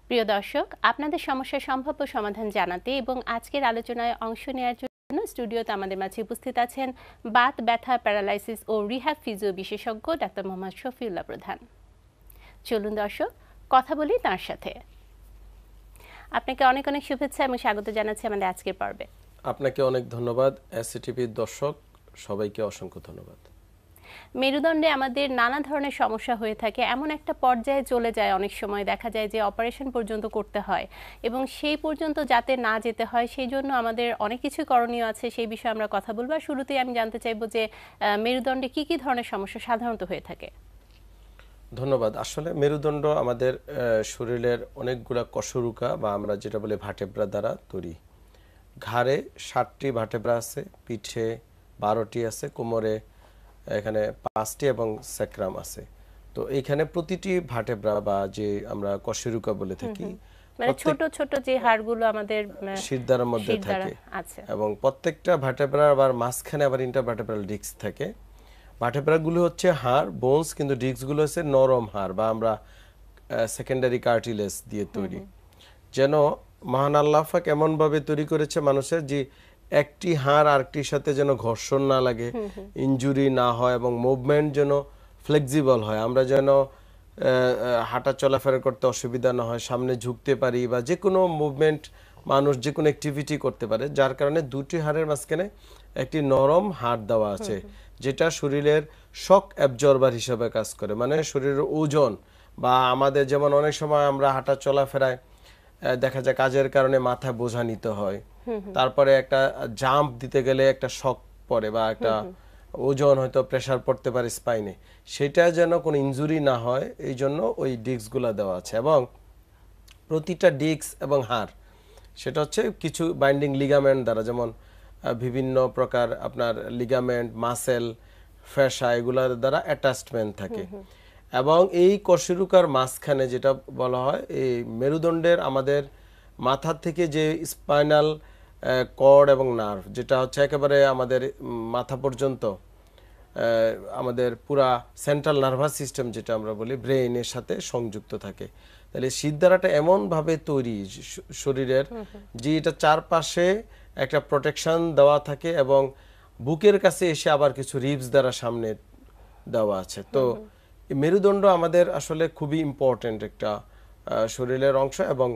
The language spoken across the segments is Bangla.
প্রিয় দর্শক, আপনাদের সমস্যার সম্ভাব্য সমাধান জানাতে এবং আজকের আলোচনায় অংশ নেওয়ার জন্য স্টুডিওতে আমাদের মাঝে উপস্থিত আছেন বাত ব্যথা, প্যারালাইসিস ও রিহ্যাব ফিজিও বিশেষজ্ঞ ডাক্তার মোহাম্মদ শফিউল্লাহ প্রধান। চলুন দর্শক, কথা বলি তার সাথে। আপনাকে অনেক অনেক শুভেচ্ছা এবং স্বাগত জানাচ্ছি আমাদের আজকের পর্বে। আপনাকে অনেক ধন্যবাদ। এসসিটিভির দর্শক সবাইকে অসংখ্য ধন্যবাদ। মেরুদণ্ডে আমাদের নানা ধরনের সমস্যা হয়ে থাকে, এমন একটা পর্যায়ে চলে যায় অনেক সময় দেখা যায় যে অপারেশন পর্যন্ত করতে হয়, এবং সেই পর্যন্ত যাতে না যেতে হয় সেই জন্য আমাদের অনেক কিছু করণীয় আছে। সেই বিষয়ে আমরা কথা বলবো। আর শুরুতেই আমি জানতে চাইবো যে মেরুদণ্ডে কি কি ধরনের সমস্যা সাধারণত হয়ে থাকে? ধন্যবাদ। আসলে মেরুদণ্ড আমাদের শরীরের অনেকগুলা কশরুকা বা আমরা যেটা বলি ভার্টেব্রা দ্বারা তৈরি। ঘাড়ে 60টি ভার্টেব্রা আছে, পিঠে 12টি আছে, কোমরে এখানে 5টি এবং স্যাক্রাম আছে। তো এইখানে প্রতিটি ভার্টেব্রা বা যে আমরা কশরুকা বলে থাকি, মানে ছোট ছোট যে হাড়গুলো আমাদের শিরদাঁড়ার মধ্যে থাকে, এবং প্রত্যেকটা ভার্টেব্রার আবার মাঝখানে আবার ইন্টারভার্টেব্রাল ডিস্ক থাকে। ভার্টেব্রাগুলো হচ্ছে হাড়, বোনস, কিন্তু ডিস্কগুলো হচ্ছে নরম হাড় বা আমরা সেকেন্ডারি কার্টিলেজ দিয়ে তৈরি। যেন মহান আল্লাহ পাক এমনভাবে তৈরি করেছে মানুষের যে একটি হাড় আরেকটির সাথে যেন ঘর্ষণ না লাগে, ইনজুরি না হয়, এবং মুভমেন্ট যেন ফ্লেক্সিবল হয়, আমরা যেন হাঁটা চলাফেরা করতে অসুবিধা না হয়, সামনে ঝুঁকতে পারি বা যে কোনো মুভমেন্ট মানুষ যে কোনো অ্যাক্টিভিটি করতে পারে। যার কারণে দুটি হাড়ের মাঝখানে একটি নরম হাড় দেওয়া আছে, যেটা শরীরের শক অ্যাবজর্বার হিসেবে কাজ করে। মানে শরীরের ওজন বা আমাদের যেমন অনেক সময় আমরা হাঁটা চলাফেরায় দেখা যায় কাজের কারণে মাথায় বোঝা নিতে হয়, তারপরে একটা জাম্প দিতে গেলে একটা শক পড়ে বা একটা ওজন হয়তো প্রেসার পড়তে পারে স্পাইনে, সেটা যেন কোনো ইনজুরি না হয় এই জন্য ওই ডিস্কগুলো দেওয়া আছে। এবং প্রতিটা ডিস্ক এবং হাড় সেটা হচ্ছে কিছু বাইন্ডিং লিগামেন্ট দ্বারা, যেমন বিভিন্ন প্রকার আপনার লিগামেন্ট, মাসেল, ফ্যাশা, এগুলোর দ্বারা অ্যাটাচমেন্ট থাকে। এবং এই কশেরুকার মাঝখানে যেটা বলা হয় এই মেরুদণ্ডের আমাদের মাথার থেকে যে স্পাইনাল কর্ড এবং নার্ভ, যেটা হচ্ছে একেবারে আমাদের মাথা পর্যন্ত আমাদের পুরা সেন্ট্রাল নার্ভাস সিস্টেম যেটা আমরা বলি ব্রেইনের সাথে সংযুক্ত থাকে। তাহলে শিরদাঁড়াটা এমনভাবে তৈরি শরীরের যে এটা চারপাশে একটা প্রোটেকশন দেওয়া থাকে এবং বুকের কাছে এসে আবার কিছু রিবস দ্বারা সামনে দেওয়া আছে। তো মেরুদণ্ড আমাদের আসলে খুবই ইম্পর্টেন্ট একটা শরীরের অংশ, এবং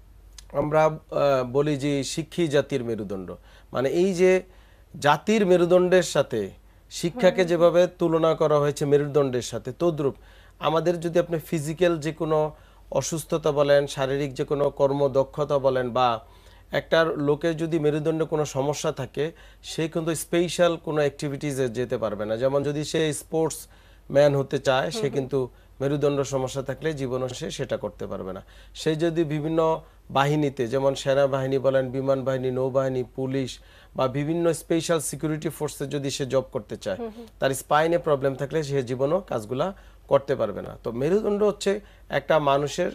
আমরা বলি যে শিক্ষী জাতির মেরুদণ্ড। মানে এই যে জাতির মেরুদণ্ডের সাথে শিক্ষাকে যেভাবে তুলনা করা হয়েছে মেরুদণ্ডের সাথে, তদ্রূপ আমাদের যদি আপনি ফিজিক্যাল যে কোনো অসুস্থতা বলেন, শারীরিক যে কোনো কর্মদক্ষতা বলেন, বা একটা লোকের যদি মেরুদণ্ডে কোনো সমস্যা থাকে সে কিন্তু স্পেশাল কোনো অ্যাক্টিভিটিসে যেতে পারবে না। যেমন যদি সে স্পোর্টস ম্যান হতে চায়, সে কিন্তু মেরুদণ্ড সমস্যা থাকলে জীবনে সে সেটা করতে পারবে না। সে যদি বিভিন্ন বাহিনীতে, যেমন সেনাবাহিনী বলেন, বিমান বাহিনী, নৌবাহিনী, পুলিশ বা বিভিন্ন স্পেশাল সিকিউরিটি ফোর্সে যদি সে জব করতে চায়, তার স্পাইনে প্রবলেম থাকলে সে জীবনও কাজগুলা করতে পারবে না। তো মেরুদণ্ড হচ্ছে একটা মানুষের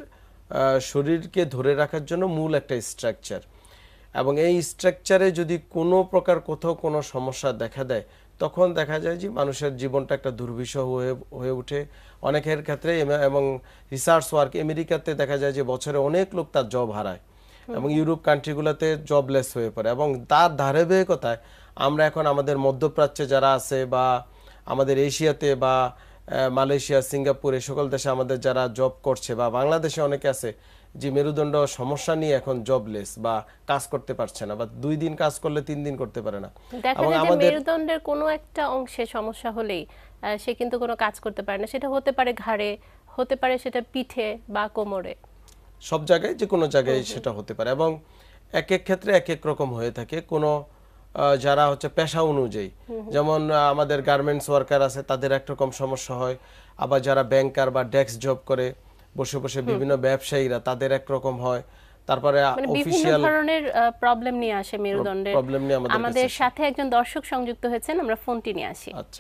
শরীরকে ধরে রাখার জন্য মূল একটা স্ট্রাকচার, এবং এই স্ট্রাকচারে যদি কোনো প্রকার কোথাও কোনো সমস্যা দেখা দেয় তখন দেখা যায় যে মানুষের জীবনটা একটা দুর্বিষহ হয়ে ওঠে অনেকের ক্ষেত্রে। এবং রিসার্চ ওয়ার্ক আমেরিকাতে দেখা যায় যে বছরে অনেক লোক তার জব হারায়, এবং ইউরোপ কান্ট্রিগুলোতে জবলেস হয়ে পড়ে। এবং তার ধারাবাহিকতায় আমরা এখন আমাদের মধ্যপ্রাচ্যে যারা আছে বা আমাদের এশিয়াতে বা মালয়েশিয়া, সিঙ্গাপুর, এই সকল দেশে আমাদের যারা জব করছে, বা বাংলাদেশে অনেকে আছে যে মেরুদণ্ড সমস্যা নিয়ে এখন জবলেস বা কাজ করতে পারছে না, বা 2 দিন কাজ করলে 3 দিন করতে পারে না। এবং আমাদের মেরুদণ্ডের কোনো একটা অংশে সমস্যা হলেই সে কিন্তু কোনো কাজ করতে পারে না। সেটা হতে পারে ঘাড়ে, হতে পারে সেটা পিঠে বা কোমরে, সব জায়গায় যে কোনো জায়গায় সেটা হতে পারে। এবং এক এক ক্ষেত্রে এক এক রকম হয়ে থাকে। কোনো যারা হচ্ছে পেশা অনুযায়ী, যেমন আমাদের গার্মেন্টস ওয়ার্কার আছে, তাদের একরকম সমস্যা হয়। আবার যারা ব্যাংকার বা ডেস্ক জব করে বসে বসে বিভিন্ন ব্যবসায়ীরা, তাদের একরকম হয়। তারপরে অফিশিয়াল ধরনের প্রবলেম নিয়ে আসে মেরুদণ্ডের প্রবলেম নিয়ে আমাদের সাথে একজন দর্শক সংযুক্ত হয়েছেন, আমরা ফোনটি নিয়ে আসি। আচ্ছা,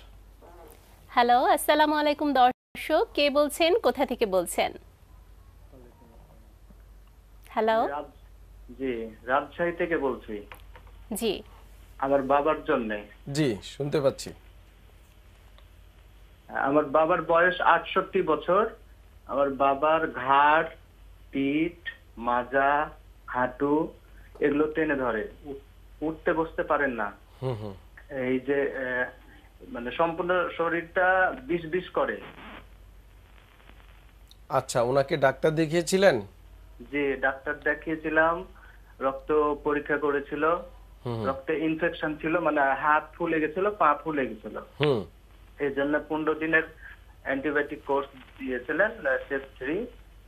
হ্যালো, আসসালামু আলাইকুম দর্শক, কে বলছেন, কোথা থেকে বলছেন? হ্যালো, জি, রাজশাহী থেকে বলছি। জি, আমার বাবার জন্য। জি, শুনতে পাচ্ছি। আমার বাবার বয়স 68 বছর। আমার বাবার ঘাড়, পিঠ, মাজা, হাঁটু এগুলো টেনে ধরে, উঠতে বসতে পারেন না। এই যে মানে সম্পূর্ণ শরীরটা বিষ বিষ করে। আচ্ছা, ওনাকে ডাক্তার দেখিয়েছিলেন? জি, ডাক্তার দেখিয়েছিলাম, রক্ত পরীক্ষা করেছিল, রক্তে ইনফেকশন ছিল, মানে হাত ফুলে গেছিল, পা ফুলে গেছিল। এই জন্য 15 দিনের অ্যান্টিবায়োটিক কোর্স দিয়েছিলেন, স্টেপ 3,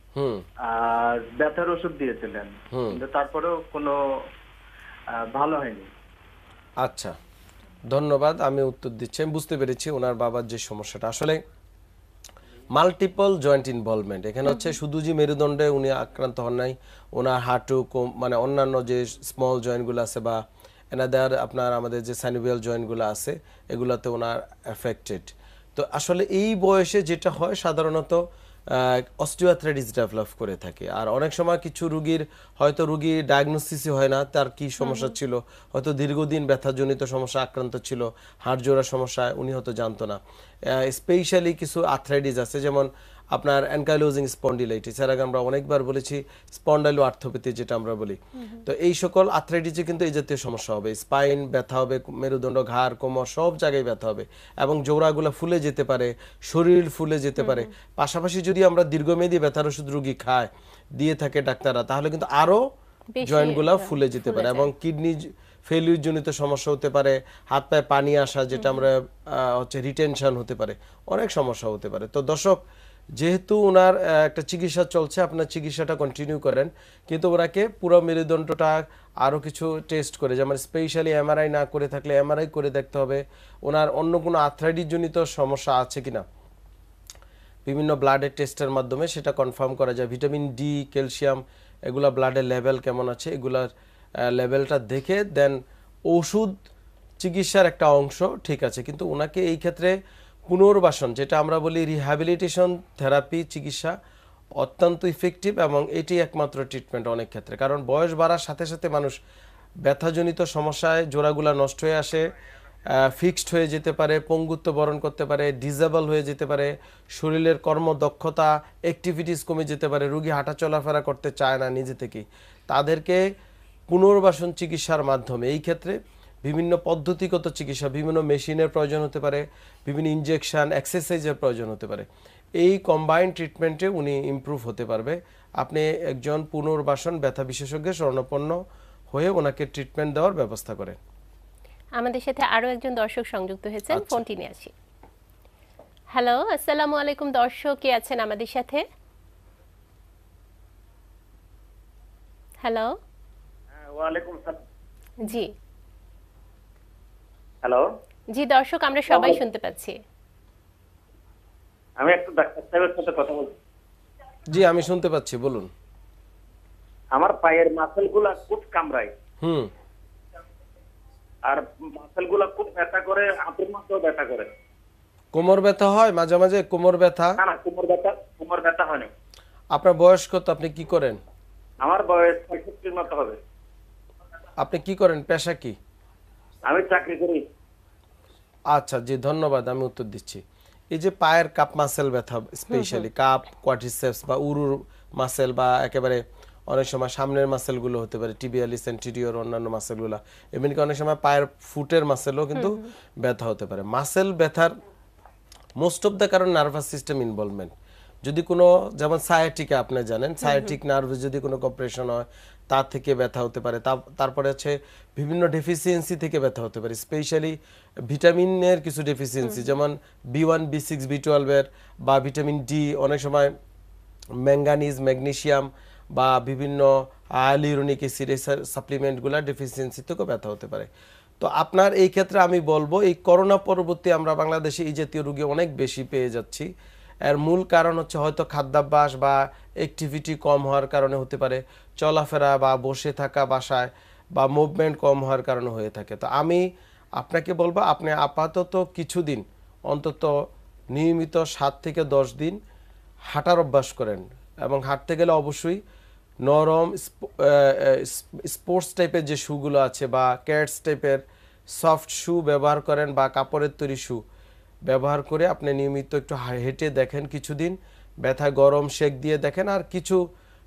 আর ব্যথার ওষুধ দিয়েছিলেন, কিন্তু তারপরেও কোনো ভালো হয়নি। আচ্ছা, ধন্যবাদ। আমি উত্তর দিচ্ছি। আমি বুঝতে পেরেছি ওনার বাবার যে সমস্যাটা, আসলে মাল্টিপল জয়েন্ট ইনভলভমেন্ট। এখানে হচ্ছে শুধু যে মেরুদণ্ডে উনি আক্রান্ত হন নাই, ওনার হাঁটু, মানে অন্যান্য যে স্মল জয়েন্টগুলো আছে বা এনাদার আপনার আমাদের যে সাইনোভিয়াল জয়েন্টগুলো আছে এগুলোতে ওনার এফেক্টেড। তো আসলে এই বয়সে যেটা হয় সাধারণত অস্টিওআর্থ্রাইটিস ডেভেলপ করে থাকে। আর অনেক সময় কিছু রোগীর হয়তো রোগী ডায়াগনোসিসই হয় না তার কি সমস্যা ছিল, হয়তো দীর্ঘদিন ব্যথাজনিত সমস্যা আক্রান্ত ছিল, হাড় জোড়ার সমস্যা উনি হয়তো জানতো না। স্পেশালি কিছু আর্থ্রাইটিস আছে, যেমন আপনার অ্যানকাইলোজিং স্পন্ডিলাইটিস, এর আগে আমরা অনেকবার বলেছি স্পন্ডাইলো আর্থোপ্যাথি যেটা আমরা বলি। তো এই সকল আর্থ্রাইটিসে কিন্তু এই জাতীয় সমস্যা হবে, স্পাইন ব্যথা হবে, মেরুদণ্ড, ঘাড়, কোমর সব জায়গায় ব্যথা হবে এবং জোড়াগুলো ফুলে যেতে পারে, শরীর ফুলে যেতে পারে। পাশাপাশি যদি আমরা দীর্ঘমেয়াদী ব্যথার ওষুধ রোগী খায় দিয়ে থাকে ডাক্তাররা, তাহলে কিন্তু আরো জয়েন্টগুলো ফুলে যেতে পারে এবং কিডনি ফেলিউর জনিত সমস্যা হতে পারে, হাত পায়ে পানি আসা যেটা আমরা হচ্ছে রিটেনশন হতে পারে, অনেক সমস্যা হতে পারে। তো দর্শক, যেহেতু ওনার একটা চিকিৎসা চলছে, আপনার চিকিৎসাটা কন্টিনিউ করেন, কিন্তু ওনাকে পুরো মেরুদণ্ডটা আরও কিছু টেস্ট করে, যেমন স্পেশালি এমআরআই না করে থাকলে এমআরআই করে দেখতে হবে ওনার অন্য কোনো আর্থ্রাইটিস জনিত সমস্যা আছে কিনা। বিভিন্ন ব্লাডের টেস্টের মাধ্যমে সেটা কনফার্ম করা যায়। ভিটামিন ডি, ক্যালসিয়াম এগুলা ব্লাডের লেভেল কেমন আছে এগুলার লেভেলটা দেখে দেন ওষুধ চিকিৎসার একটা অংশ ঠিক আছে। কিন্তু ওনাকে এই ক্ষেত্রে পুনর্বাসন যেটা আমরা বলি রিহ্যাবিলিটেশন থেরাপি চিকিৎসা অত্যন্ত ইফেক্টিভ এবং এটি একমাত্র ট্রিটমেন্ট অনেক ক্ষেত্রে। কারণ বয়স বাড়ার সাথে সাথে মানুষ ব্যথাজনিত সমস্যায় জোড়াগুলা নষ্ট হয়ে আসে, ফিক্সড হয়ে যেতে পারে, পঙ্গুত্ব বরণ করতে পারে, ডিসেবল হয়ে যেতে পারে, শরীরের কর্মদক্ষতা অ্যাক্টিভিটিস কমে যেতে পারে, রোগী হাঁটা চলাফেরা করতে চায় না নিজে থেকেই। তাদেরকে পুনর্বাসন চিকিৎসার মাধ্যমে এই ক্ষেত্রে বিভিন্ন পদ্ধতিগত চিকিৎসা, বিভিন্ন মেশিনের প্রয়োজন হতে পারে, বিভিন্ন ইনজেকশন, এক্সারসাইজের প্রয়োজন হতে পারে। এই কম্বাইন্ড ট্রিটমেন্টে উনি ইমপ্রুভ হতে পারবে। আপনি একজন পুনর্বাসন ব্যথা বিশেষজ্ঞের শরণাপন্ন হয়ে ওনাকে ট্রিটমেন্ট দেওয়ার ব্যবস্থা করেন। আমাদের সাথে আরো একজন দর্শক সংযুক্ত হয়েছেন, ফোনটি নিয়ে আসি। হ্যালো, আসসালামু আলাইকুম দর্শক, কে আছেন আমাদের সাথে? হ্যালো। ওয়ালাইকুম আসসালাম। জি। হ্যালো। জি দর্শক, আমরা সবাই শুনতে পাচ্ছি। আমি একটু ডাক্তার সাহেবের সাথে কথা বলছি। জি, আমি শুনতে পাচ্ছি, বলুন। আমার পায়ের মাসলগুলা খুব কামড়ায়, আর মাসলগুলা খুব ব্যথা করে, হাতের মাঝেও ব্যথা করে। কোমর ব্যথা হয় মাঝে মাঝে? কোমর ব্যথা? না, কোমর ব্যথা হয় না। আপনার বয়স কত? আপনি কি করেন? আমার বয়স 65 মতো হবে। আপনি কি করেন, পেশা কি? আমি চাকরি করি। আচ্ছা, জি ধন্যবাদ, আমি উত্তর দিচ্ছি। এই যে পায়ের কাপ মাসেল ব্যথা, স্পেশালি কাপ, কোয়াড্রিসেপস বা উরুর মাসেল বা একেবারে অনেক সময় সামনের মাসেলগুলো হতে পারে, টিবিয়ালিস, এন্টিরিয়র, অন্যান্য মাসেলগুলো, এমনকি অনেক সময় পায়ের ফুটের মাসেলও কিন্তু ব্যথা হতে পারে। মাসেল ব্যথার মোস্ট অফ দ্য কারণ নার্ভাস সিস্টেম ইনভলভমেন্ট। যদি কোনো, যেমন সায়াটিকা আপনি জানেন, সায়াটিক নার্ভে যদি কোনো কম্প্রেশন হয় তার থেকে ব্যথা হতে পারে। তারপরে হচ্ছে বিভিন্ন ডেফিসিয়েন্সি থেকে ব্যথা হতে পারে, স্পেশালি ভিটামিনের কিছু ডেফিসিয়েন্সি, যেমন B1, B6, B12 বা ভিটামিন ডি, অনেক সময় ম্যাঙ্গানিজ, ম্যাগনেসিয়াম বা বিভিন্ন হাইয়ালুরোনিক অ্যাসিড সাপ্লিমেন্টগুলো ডেফিসিয়েন্সি থেকেও ব্যথা হতে পারে। তো আপনার এই ক্ষেত্রে আমি বলবো এই করোনা পরবর্তী আমরা বাংলাদেশে এই জাতীয় রোগী অনেক বেশি পেয়ে যাচ্ছি। এর মূল কারণ হচ্ছে হয়তো খাদ্যাভ্যাস বা অ্যাক্টিভিটি কম হওয়ার কারণে হতে পারে, চলাফেরা বা বসে থাকা বাসায় বা মুভমেন্ট কম হওয়ার কারণে হয়ে থাকে। তো আমি আপনাকে বলবো আপনি আপাতত কিছুদিন অন্তত নিয়মিত 7 থেকে 10 দিন হাঁটার অভ্যাস করেন এবং হাঁটতে গেলে অবশ্যই নরম স্পোর্টস টাইপের যে শুগুলো আছে বা ক্যাটস টাইপের সফট শু ব্যবহার করেন বা কাপড়ের তৈরি শু ব্যবহার করে আপনি নিয়মিত একটু হেঁটে দেখেন কিছুদিন, ব্যথা গরম শেক দিয়ে দেখেন, আর কিছু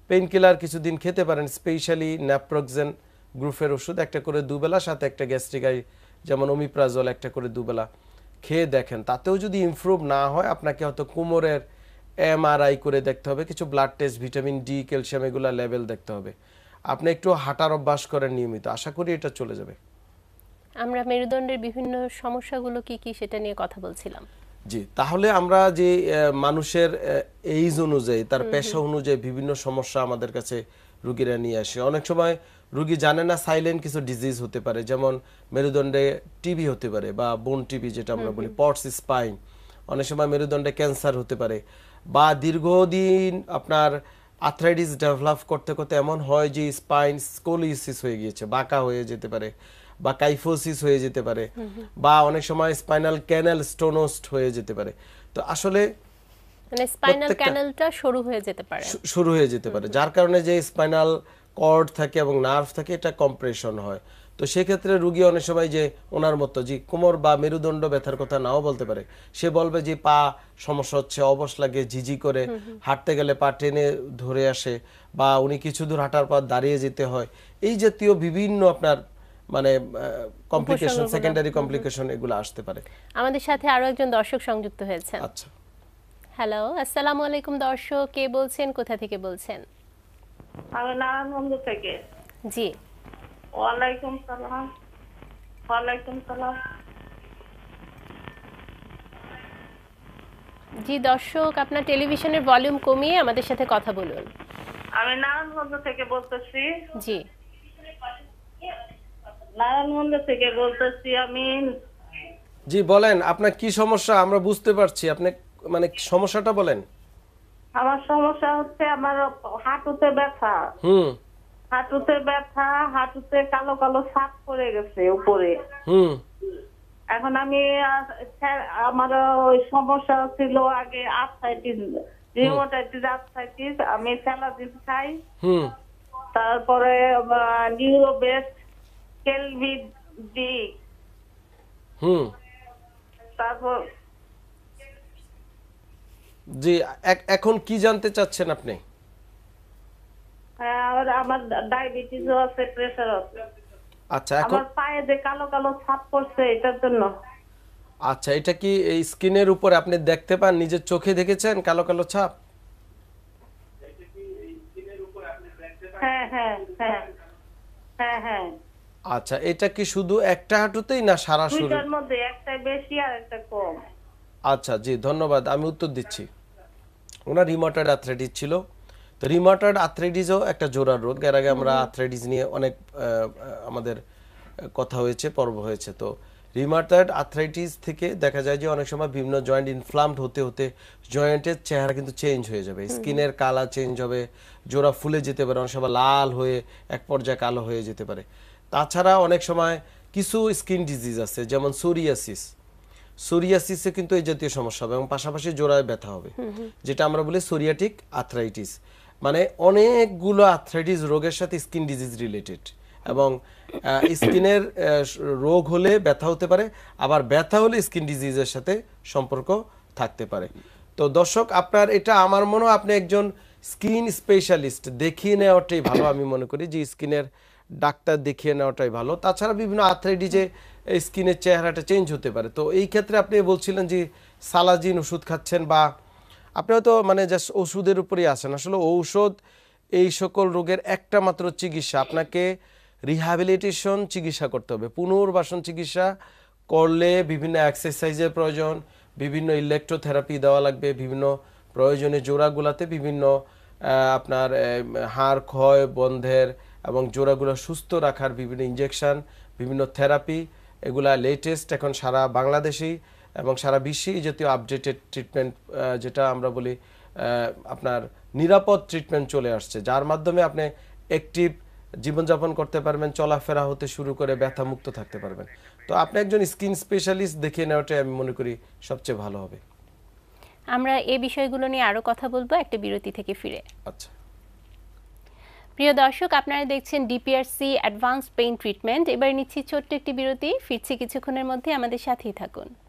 পেইন কিলার কিছুদিন খেতে পারেন, স্পেশালি ন্যাপ্রোক্সেন গ্রুপের ওষুধ একটা করে দুবেলা, সাথে একটা গ্যাস্ট্রিকাই যেমন ওমিপ্রাজল একটা করে দুবেলা খেয়ে দেখেন। তাতেও যদি ইমপ্রুভ না হয় আপনাকে হয়তো কোমরের MRI করে দেখতে হবে, কিছু blood test, vitamin D, calcium এগুলা লেভেল দেখতে হবে। আপনি একটু হাঁটার অভ্যাস করেন নিয়মিত, আশা করি এটা চলে যাবে। আমরা মেরুদণ্ডের বিভিন্ন সমস্যাগুলো কি কি সেটা নিয়ে কথা বলছিলাম। জি, তাহলে আমরা যে মানুষের এইজ অনুযায়ী, তার পেশা অনুযায়ী বিভিন্ন সমস্যা আমাদের কাছে রোগীরা নিয়ে আসে। অনেক সময় রোগী জানে না সাইলেন্ট কিছু ডিজিজ হতে পারে, যেমন মেরুদণ্ডে টিবি হতে পারে বা বোন টিবি যেটা আমরা বলি, পটস স্পাইন। অনেক সময় মেরুদণ্ডে ক্যান্সার হতে পারে, বা দীর্ঘদিন আপনার আর্থ্রাইটিস ডেভেলপ করতে করতে এমন হয় যে স্পাইন স্কোলিসিস হয়ে গিয়েছে, বাঁকা হয়ে যেতে পারে, বা কাইফোসিস হয়ে যেতে পারে, বা অনেক সময় স্পাইনাল ক্যানেল স্টোনোস্ট হয়ে যেতে পারে। তো আসলে মানে স্পাইনাল ক্যানেলটা শুরু হয়ে যেতে পারে, যার কারণে যে স্পাইনাল কর্ড থাকে এবং নার্ভ থাকে এটা কম্প্রেশন হয়। তো সেক্ষেত্রে রুগী অনেক সময় যে ওনার মতো যে কোমর বা মেরুদণ্ড ব্যথার কথা নাও বলতে পারে, সে বলবে যে পা সমস্যা হচ্ছে, অবশ লাগে, ঝিঝি করে, হাঁটতে গেলে পা টেনে ধরে আসে, বা উনি কিছু দূর হাঁটার পর দাঁড়িয়ে যেতে হয়। এই জাতীয় বিভিন্ন আপনার মানে কমপ্লিকেশন, সেকেন্ডারি কমপ্লিকেশন এগুলো আসতে পারে। আমাদের সাথে আরো একজন দর্শক সংযুক্ত হয়েছেন। আচ্ছা, হ্যালো, আসসালামু আলাইকুম দর্শক, কে বলছেন, কোথা থেকে বলছেন? আমি নারায়ণগঞ্জ থেকে। জি, ওয়ালাইকুম সালাম। ওয়ালাইকুম সালাম। জি দর্শক, আপনার টেলিভিশনের ভলিউম কমিয়ে আমাদের সাথে কথা বলুন। আমি নারায়ণগঞ্জ থেকে বলতেছি। জি, নারায়ণগঞ্জ থেকে বলতেছি আমি। জি বলেন, আপনার কি সমস্যা? আমরা বুঝতে পারছি, আপনি মানে সমস্যাটা বলেন। আমার সমস্যা হচ্ছে আমার হাঁটুতে ব্যথা। হাঁটুতে ব্যথা, হাঁটুতে কালো কালো ছাপ পড়ে গেছে উপরে। এখন আমি আমার ওই সমস্যা ছিল আগে আর্থ্রাইটিস, রিউমাটাইটিস আর্থ্রাইটিস। আমি স্যালাডিন খাই, তারপরে নিউরোবেস্ট, কেলভি ডি, তারপর। জি, এখন কি জানতে চাচ্ছেন আপনি? আমার ডায়াবেটিসও আছে, প্রেসার আছে। আচ্ছা, এখন আমার পায়ে যে কালো কালো ছাপ পড়ছে এটার জন্য। আচ্ছা, এটা কি এই স্কিনের উপরে আপনি দেখতে পান, নিজের চোখে দেখেছেন কালো কালো ছাপ? হ্যাঁ হ্যাঁ হ্যাঁ হ্যাঁ হ্যাঁ। আচ্ছা, এটা কি শুধু একটা হাঁটুতেই না সারা শরীর? দুইটার মধ্যে একটা বেশি আর একটা কম। আচ্ছা, জি ধন্যবাদ, আমি উত্তর দিচ্ছি। ওনার রিউমাটয়েড আর্থ্রাইটিস ছিল। তো রিউমাটয়েড আর্থ্রাইটিসও একটা জোড়ার রোগ। এর আগে আমরা আর্থ্রাইটিস নিয়ে অনেক আমাদের কথা হয়েছে, পর্ব হয়েছে। তো রিউমাটয়েড আর্থ্রাইটিস থেকে দেখা যায় যে অনেক সময় বিভিন্ন জয়েন্ট ইনফ্লামড হতে হতে জয়েন্টের চেহারা কিন্তু চেঞ্জ হয়ে যাবে, স্কিনের কালার চেঞ্জ হবে, জোড়া ফুলে যেতে পারে, অনেক সময় লাল হয়ে এক পর্যায়ে কালো হয়ে যেতে পারে। তাছাড়া অনেক সময় কিছু স্কিন ডিজিজ আছে, যেমন সোরিয়াসিসে কিন্তু এই জাতীয় সমস্যা হবে এবং পাশাপাশি জোড়ায় ব্যথা হবে, যেটা আমরা বলি সোরিয়াটিক আর্থ্রাইটিস। মানে অনেকগুলো আর্থ্রাইটিস রোগের সাথে স্কিন ডিজিজ রিলেটেড, এবং স্কিনের রোগ হলে ব্যথা হতে পারে, আবার ব্যথা হলে স্কিন ডিজিজের সাথে সম্পর্ক থাকতে পারে। তো দর্শক, আপনার এটা আমার মনে হয় আপনি একজন স্কিন স্পেশালিস্ট দেখিয়ে নেওয়াটাই ভালো। আমি মনে করি যে স্কিনের ডাক্তার দেখিয়ে নেওয়াটাই ভালো। তাছাড়া বিভিন্ন আর্থ্রাইটিসে স্কিনের চেহারাটা চেঞ্জ হতে পারে। তো এই ক্ষেত্রে আপনি বলছিলেন যে সালাজিন ওষুধ খাচ্ছেন, বা আপনি হয়তো মানে জাস্ট ওষুধের উপরেই আসেন। আসলে ঔষধ এই সকল রোগের একটা মাত্র চিকিৎসা, আপনাকে রিহ্যাবিলিটেশন চিকিৎসা করতে হবে। পুনর্বাসন চিকিৎসা করলে বিভিন্ন এক্সারসাইজের প্রয়োজন, বিভিন্ন ইলেকট্রোথেরাপি দেওয়া লাগবে, বিভিন্ন প্রয়োজনে জোড়াগুলাতে বিভিন্ন আপনার হাড় ক্ষয় বন্ধের এবং জোড়াগুলো সুস্থ রাখার বিভিন্ন ইনজেকশন, বিভিন্ন থেরাপি, এগুলা লেটেস্ট এখন সারা বাংলাদেশেই এবং সারা বিশ্বেই জাতীয় আপডেটেড ট্রিটমেন্ট, যেটা আমরা বলি আপনার নিরাপদ ট্রিটমেন্ট চলে আসছে, যার মাধ্যমে আপনি অ্যাক্টিভ জীবনযাপন করতে পারবেন, চলাফেরা হতে শুরু করে ব্যথা মুক্ত থাকতে পারবেন। তো আপনি একজন স্কিন স্পেশালিস্ট দেখিয়ে নেওয়াটাই আমি মনে করি সবচেয়ে ভালো হবে। আমরা এই বিষয়গুলো নিয়ে আরো কথা বলবো একটা বিরতি থেকে ফিরে। আচ্ছা, প্রিয় দর্শক, আপনারা দেখছেন ডিপিআরসি অ্যাডভান্সড পেইন ট্রিটমেন্ট। এবার নিচ্ছি ছোট্ট একটি বিরতি, ফিরছি কিছুক্ষণের মধ্যে, আমাদের সাথেই থাকুন।